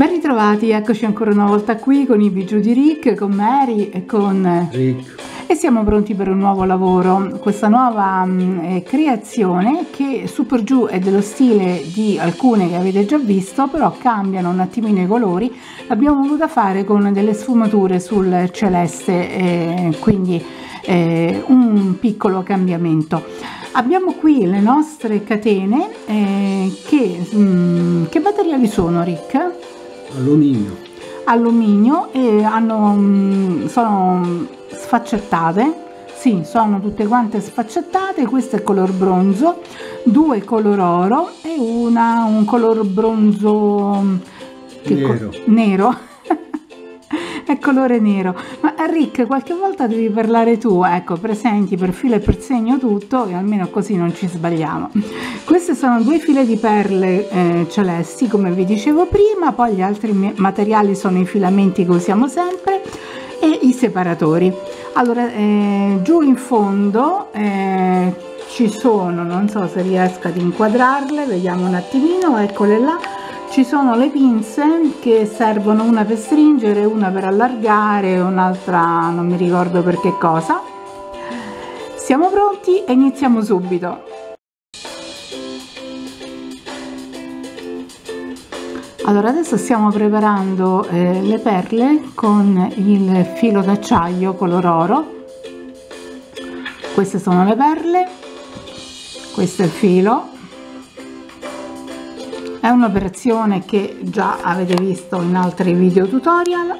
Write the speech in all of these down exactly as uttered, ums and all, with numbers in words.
Ben ritrovati, eccoci ancora una volta qui con i bijou di Rick, con Mary e con Rick. E siamo pronti per un nuovo lavoro, questa nuova mh, creazione che su per giù è dello stile di alcune che avete già visto, però cambiano un attimino i colori. L'abbiamo voluta fare con delle sfumature sul celeste, eh, quindi eh, un piccolo cambiamento. Abbiamo qui le nostre catene, eh, che, mh, che materiali sono, Rick? Alluminio. Alluminio e hanno, mh, sono sfaccettate, sì, sono tutte quante sfaccettate. Questo è color bronzo, due color oro e una un color bronzo che nero, co- nero. È colore nero. Ma Rick, qualche volta devi parlare tu, ecco, presenti per filo e per segno tutto, e almeno così non ci sbagliamo. Queste sono due file di perle eh, celesti, come vi dicevo prima, poi gli altri materiali sono i filamenti che usiamo sempre e i separatori. Allora, eh, giù in fondo eh, ci sono, non so se riesco ad inquadrarle, vediamo un attimino, eccole là. Ci sono le pinze che servono, una per stringere, una per allargare, un'altra non mi ricordo per che cosa. Siamo pronti e iniziamo subito. Allora, adesso stiamo preparando eh, le perle con il filo d'acciaio color oro. Queste sono le perle, questo è il filo. È un'operazione che già avete visto in altri video tutorial.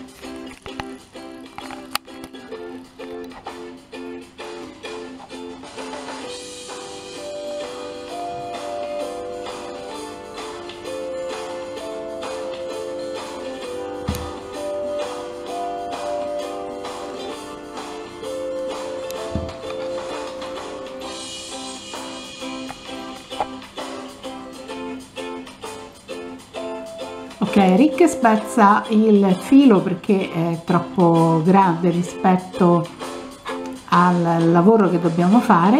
Ok, Rick spezza il filo perché è troppo grande rispetto al lavoro che dobbiamo fare,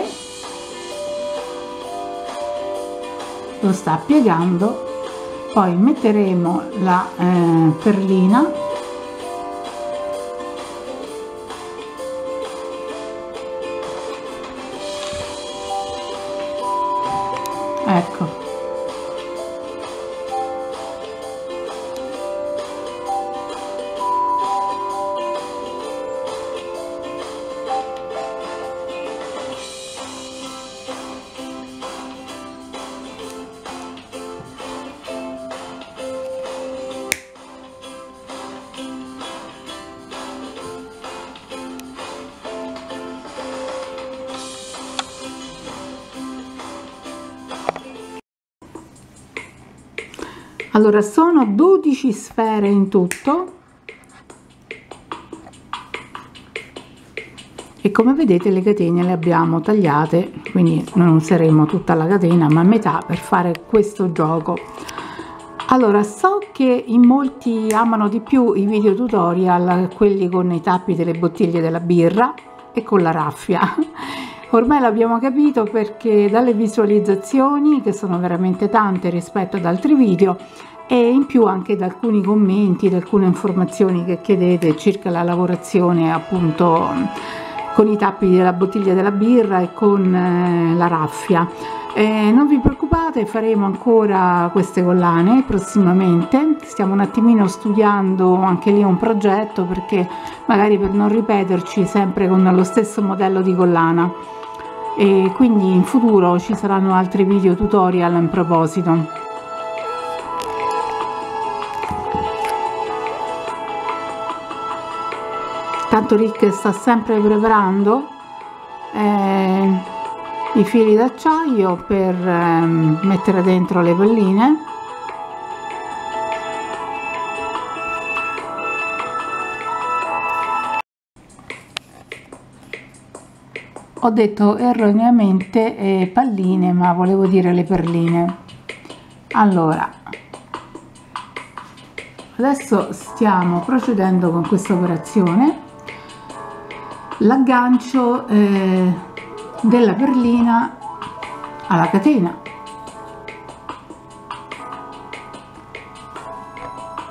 lo sta piegando, poi metteremo la eh, perlina, ecco. Allora, sono dodici sfere in tutto e come vedete le catene le abbiamo tagliate, quindi non useremo tutta la catena ma metà per fare questo gioco. Allora, so che in molti amano di più i video tutorial, quelli con i tappi delle bottiglie della birra e con la raffia. Ormai l'abbiamo capito, perché dalle visualizzazioni, che sono veramente tante rispetto ad altri video, e in più anche da alcuni commenti, da alcune informazioni che chiedete circa la lavorazione appunto con i tappi della bottiglia della birra e con eh, la raffia. Eh, non vi preoccupate, faremo ancora queste collane prossimamente. Stiamo un attimino studiando anche lì un progetto, perché magari per non ripeterci sempre con lo stesso modello di collana, e quindi in futuro ci saranno altri video tutorial in proposito. Tanto Rick sta sempre preparando eh, i fili d'acciaio per eh, mettere dentro le palline. Ho detto erroneamente eh, palline, ma volevo dire le perline. Allora, adesso stiamo procedendo con questa operazione. L'aggancio eh, della perlina alla catena.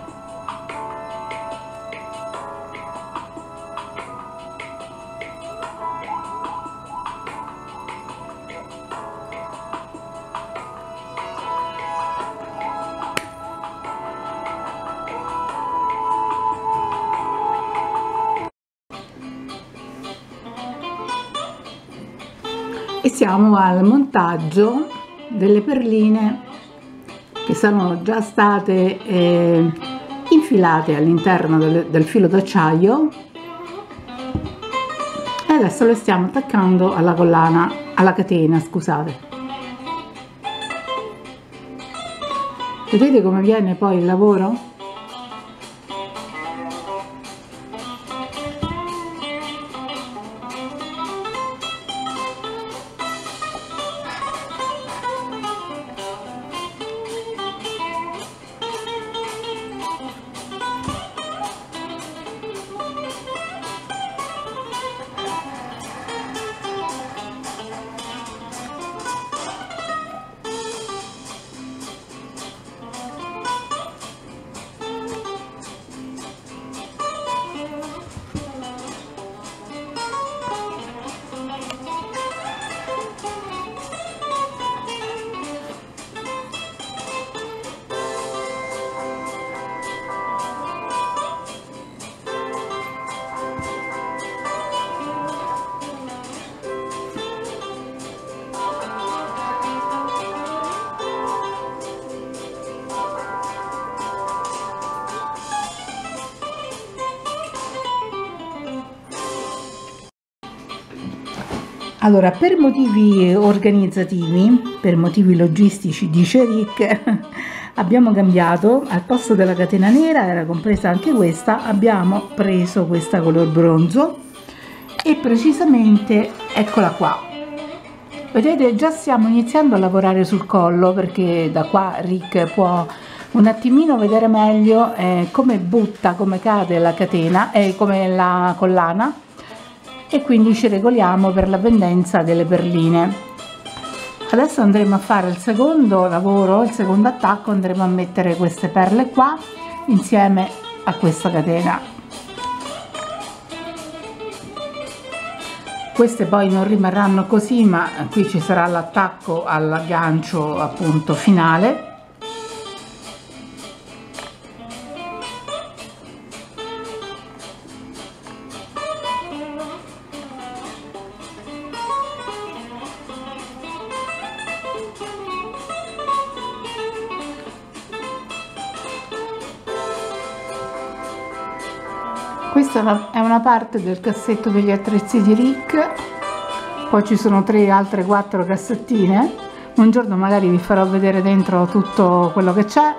e siamo al montaggio delle perline che sono già state eh, infilate all'interno del, del filo d'acciaio, e adesso le stiamo attaccando alla collana, alla catena, scusate. Vedete come viene poi il lavoro? Allora, per motivi organizzativi, per motivi logistici, dice Rick, abbiamo cambiato, al posto della catena nera, era compresa anche questa, abbiamo preso questa color bronzo, e precisamente eccola qua. Vedete, già stiamo iniziando a lavorare sul collo, perché da qua Rick può un attimino vedere meglio eh, come butta, come cade la catena e eh, come la collana, e quindi ci regoliamo per la pendenza delle perline. Adesso andremo a fare il secondo lavoro, il secondo attacco, andremo a mettere queste perle qua insieme a questa catena. Queste poi non rimarranno così, ma qui ci sarà l'attacco all'aggancio appunto finale. Questa è una parte del cassetto degli attrezzi di Rick, poi ci sono tre altre quattro cassettine. Un giorno magari vi farò vedere dentro tutto quello che c'è.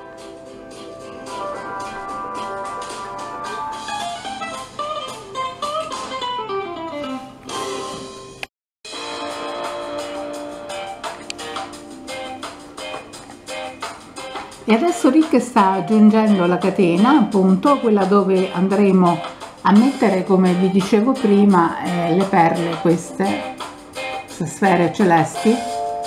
E adesso Rick sta aggiungendo la catena, appunto quella dove andremo a mettere, come vi dicevo prima, eh, le perle, queste, queste sfere celesti.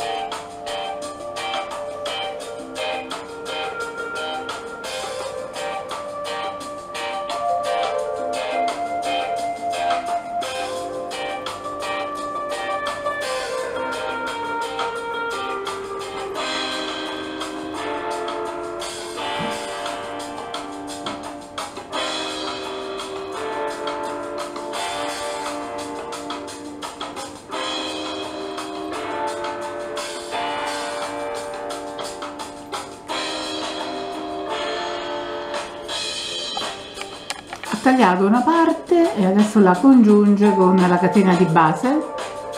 Ha tagliato una parte e adesso la congiunge con la catena di base.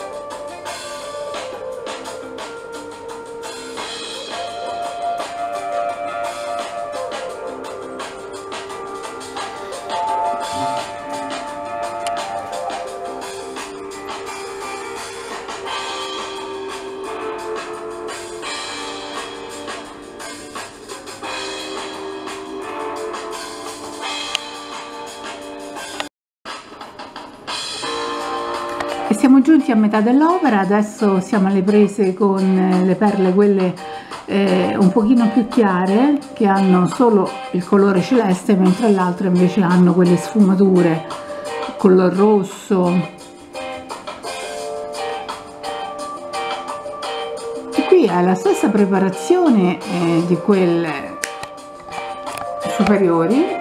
E siamo giunti a metà dell'opera, adesso siamo alle prese con le perle, quelle eh, un pochino più chiare, che hanno solo il colore celeste, mentre le altre invece hanno quelle sfumature color rosso. E qui è la stessa preparazione eh, di quelle superiori.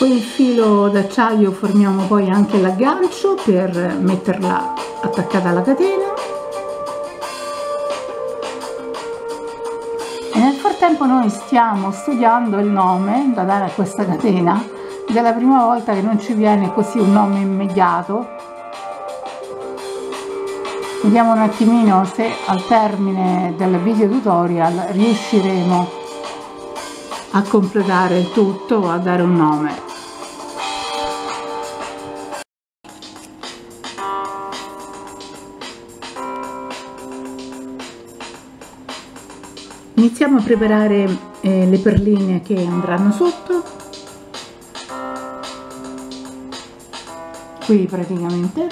Con il filo d'acciaio formiamo poi anche l'aggancio per metterla attaccata alla catena. E nel frattempo noi stiamo studiando il nome da dare a questa catena ed è la prima volta che non ci viene così un nome immediato. Vediamo un attimino se al termine del video tutorial riusciremo a completare il tutto, a dare un nome. Iniziamo a preparare eh, le perline che andranno sotto, qui praticamente.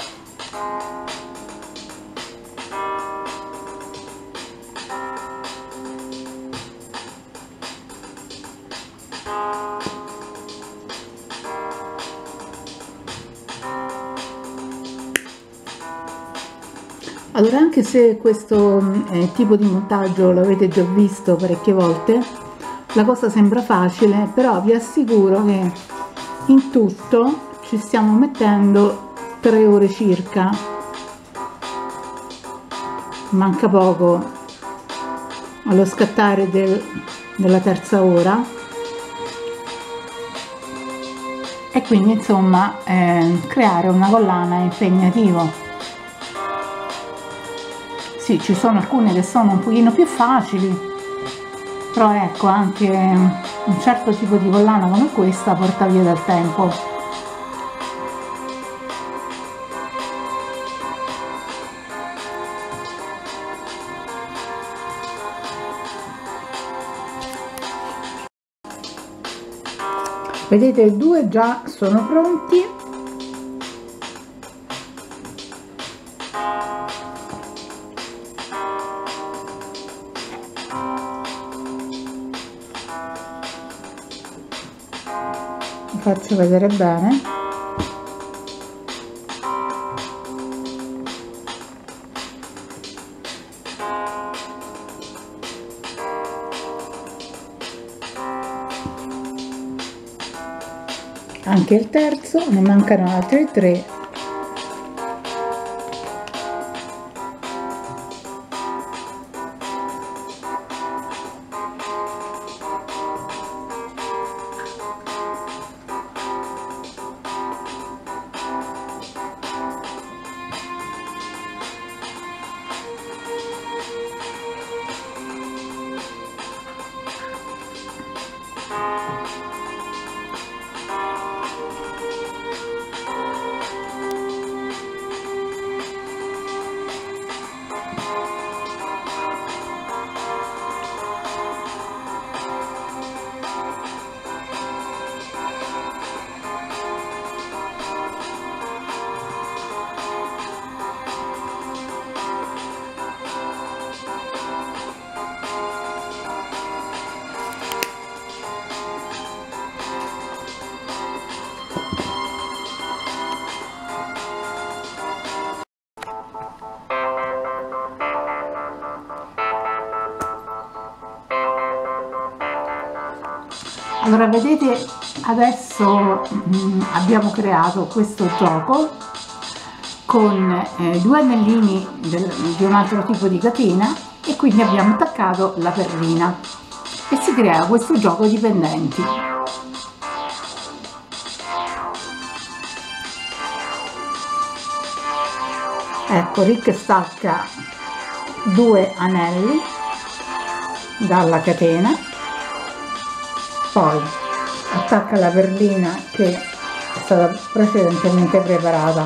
Allora, anche se questo eh, tipo di montaggio l'avete già visto parecchie volte, la cosa sembra facile, però vi assicuro che in tutto ci stiamo mettendo tre ore circa, manca poco allo scattare del, della terza ora, e quindi insomma eh, creare una collana è impegnativo. Sì, ci sono alcune che sono un pochino più facili, però ecco, anche un certo tipo di collana come questa porta via del tempo. Vedete, due già sono pronti. Faccio vedere bene. Anche il terzo, ne mancano altri tre. Allora, vedete, adesso mh, abbiamo creato questo gioco con eh, due anellini del, di un altro tipo di catena, e quindi abbiamo attaccato la perlina e si crea questo gioco di pendenti. Ecco, Rick stacca due anelli dalla catena, poi attacca la perlina che è stata precedentemente preparata.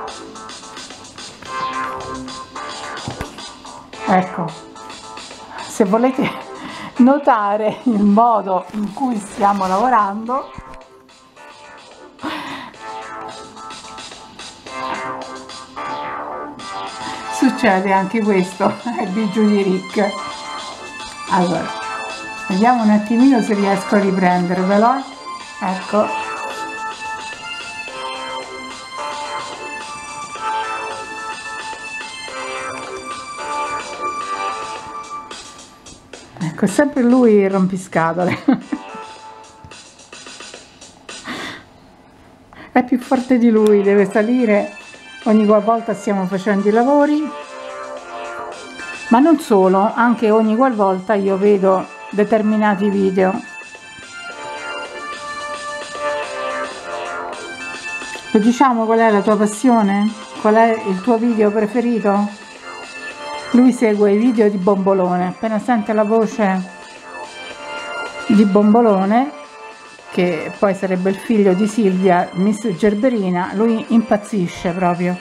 Ecco, se volete notare il modo in cui stiamo lavorando, succede anche questo, è il bigio di Rick. Allora, vediamo un attimino se riesco a riprendervelo. Ecco, ecco, è sempre lui il rompiscatole. più forte di lui, deve salire ogni qualvolta stiamo facendo i lavori, ma non solo, anche ogni qualvolta io vedo determinati video. Lo diciamo qual è la tua passione? Qual è il tuo video preferito? Lui segue i video di Bombolone, appena sente la voce di Bombolone, che poi sarebbe il figlio di Silvia, Miss Gerberina, lui impazzisce proprio.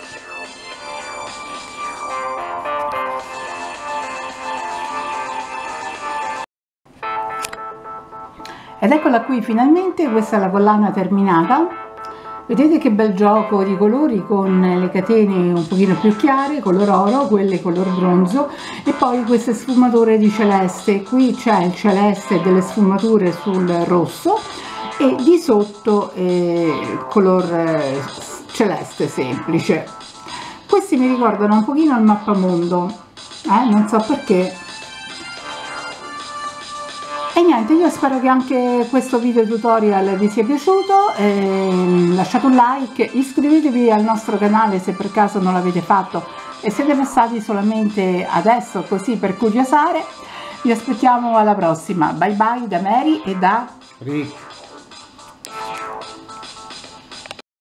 Ed eccola qui finalmente, questa è la collana terminata. Vedete che bel gioco di colori con le catene un pochino più chiare, color oro, quelle color bronzo, e poi queste sfumature di celeste. Qui c'è il celeste delle sfumature sul rosso e di sotto eh, color eh, celeste semplice. Questi mi ricordano un pochino il mappamondo, eh? Non so perché. E niente, io spero che anche questo video tutorial vi sia piaciuto, eh, lasciate un like, iscrivetevi al nostro canale se per caso non l'avete fatto e siete passati solamente adesso così per curiosare. Vi aspettiamo alla prossima, bye bye da Mary e da Rick.